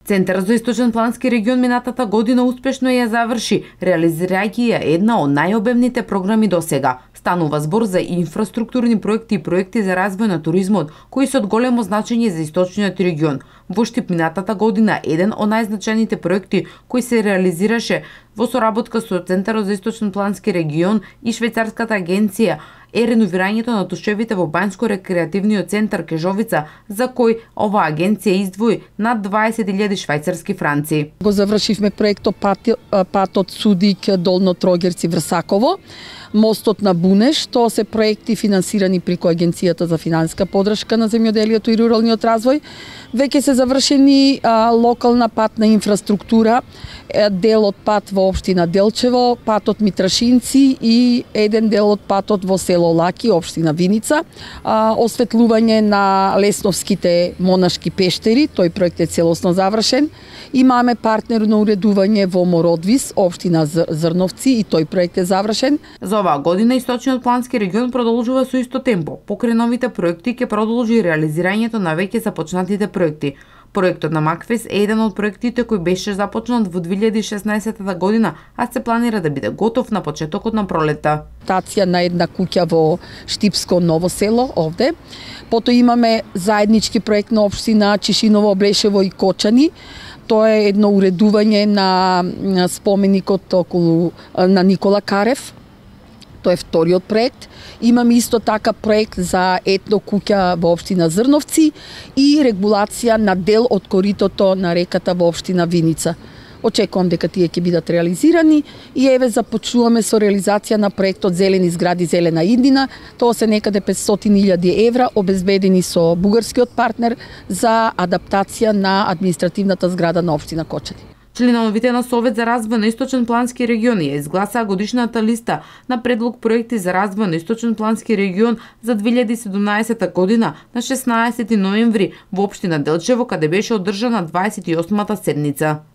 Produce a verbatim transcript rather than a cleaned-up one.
Центарот за Источен плански регион минатата година успешно ја заврши, реализирајќи ја една од најобемните програми досега. Станува збор за инфраструктурни проекти и проекти за развој на туризмот, кои се од големо значење за Источниот регион. Во Штип минатата година еден од најзначајните проекти кои се реализираше во соработка со Центарот за Источен плански регион и швајцарската агенција е реновирањето на тушевите во Бањско-рекреативниот центар Кежовица, за кој оваа агенција издвои над дваесет илјади швајцарски франци. Го завршивме проектот пат, патот Судик Долно Трогерци Врсаково, мостот на Бунеш, тоа се проекти финансирани преку Агенцијата за финансиска поддршка на земјоделието и руралниот развој. Веќе се завршени а, локална патна инфраструктура, дел од пат во општина Делчево, патот Митрашинци и еден дел од патот во село Лаки, општина Виница, а, осветлување на Лесновските монашки пештери, тој проект е целосно завршен. Имаме партнерно уредување во Мородвис, општина Зрновци, и тој проект е завршен. За оваа година Источниот плански регион продолжува со исто темпо. Покрај новите проекти ќе продолжи реализирањето на веќе започнатите проекти. Проектот на Макфес е еден од проектите кој беше започнат во две илјади и шеснаесетта година, а се планира да биде готов на почетокот на пролетта. Тација на една куќа во Штипско Ново село овде. Потоа имаме заеднички проект на општина Чишиново, Блешево и Кочани. Тоа е едно уредување на споменикот околу на Никола Карев. Тоа е вториот проект. Имаме исто така проект за етно куќа во општина Зрновци и регулација на дел од коритото на реката во општина Виница. Очекувам дека тие ќе бидат реализирани и еве започнуваме со реализација на проектот Зелени згради, зелена иднина. Тоа се некаде петстотини илјади евра обезбедени со бугарскиот партнер за адаптација на административната зграда на општина Кочани. Членовите на Совет за развој на Источен плански регион ја изгласаа годишната листа на предлог проекти за развој на Источен плански регион за две илјади и седумнаесетта година на шеснаесети ноември во општина Делчево, каде беше одржана дваесет и осмата седница.